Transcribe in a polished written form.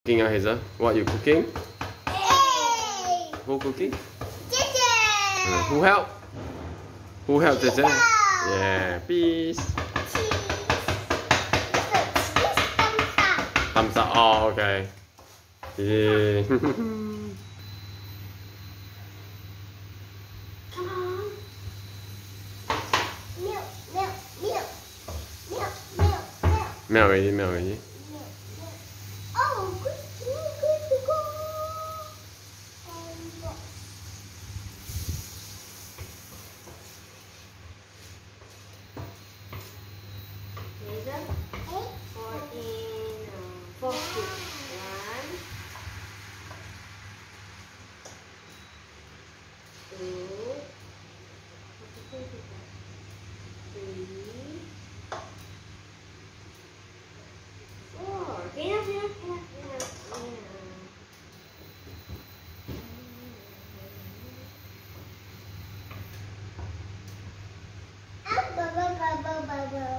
Cooking, Hazel? What are you cooking? Hey! Who cooking? Cheche! Who help? Who help Cheche? Pizza! Yeah, peace. Cheese! Thumbs up! Thumbs up. Oh, okay. Yeah. Come on! Milk! Milk! Milk! Milk! Milk! Milk! Melt already, melt already. Oh, good to go! And Hazel, pour in 4 scoops. 1, 2, 3, 4. Enough. bubble, bubble, bubble.